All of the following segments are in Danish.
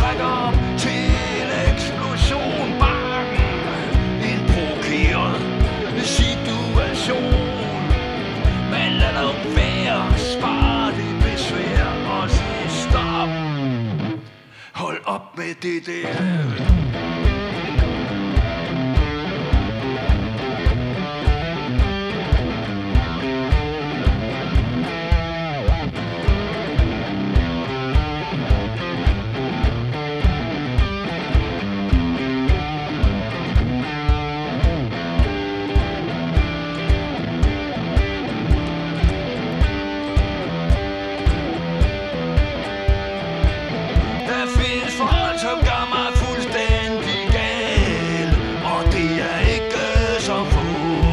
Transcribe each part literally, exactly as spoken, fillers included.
trækker op til en eksplosion. Bang! En provokeret situation. Men lad dog være, spar det besvær og sig stop. Hold op med det der. Som gør mig fuldstændig gal, og det er ikke så få.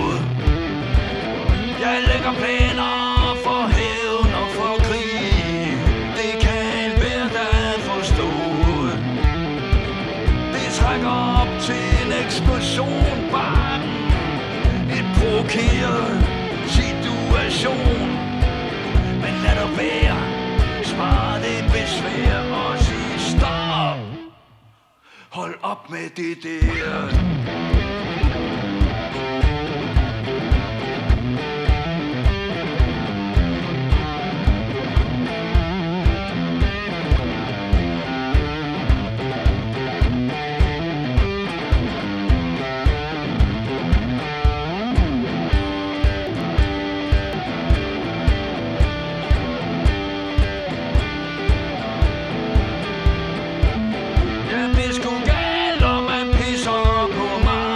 Jeg lægger planer for hævn og for krig. Det kan enhver da forstå. Det trækker op til en eksplosion. Bang! En provokeret situation. Men lad det være, spar det besvær og sig stop. Hold op med det der. Jeg bliver sgu gal, og man pisser på mig.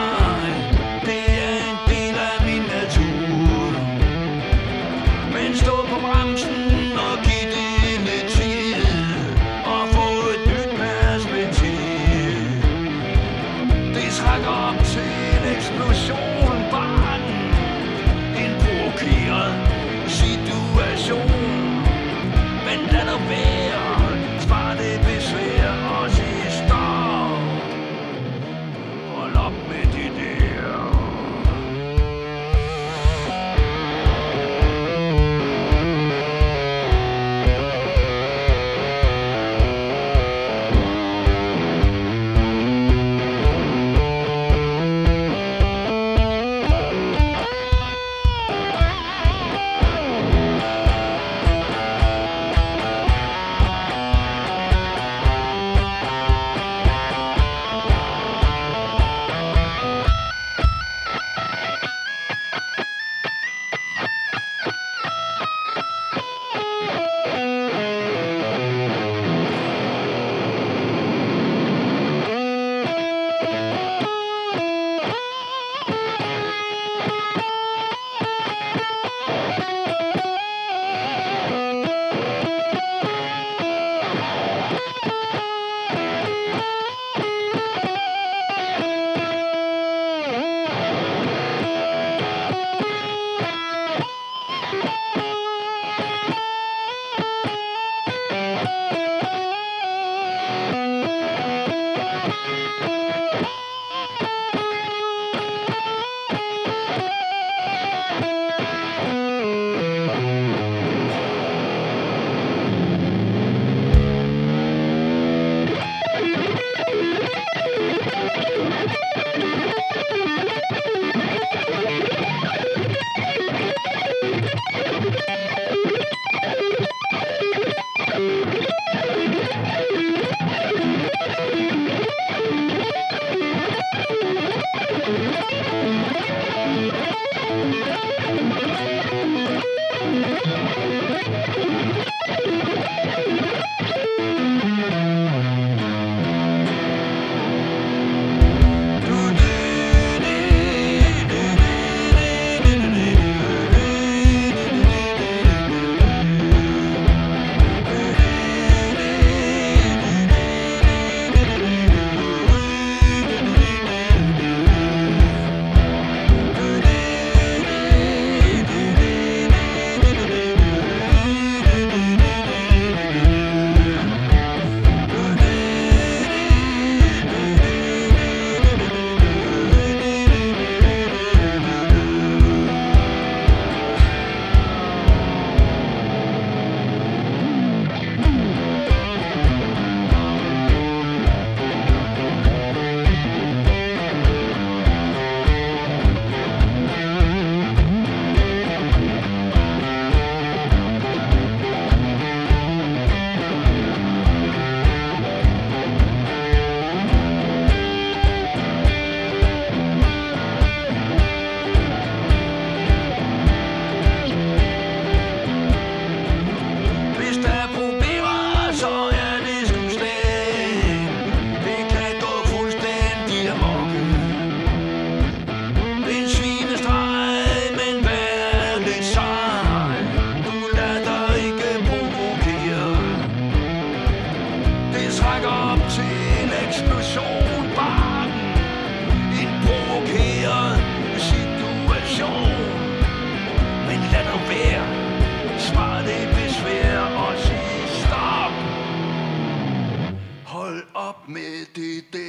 til en eksplosion. Banken, en provokeret situation. Men lad nu være, spar det besvær og sig stop. Hold op med det der.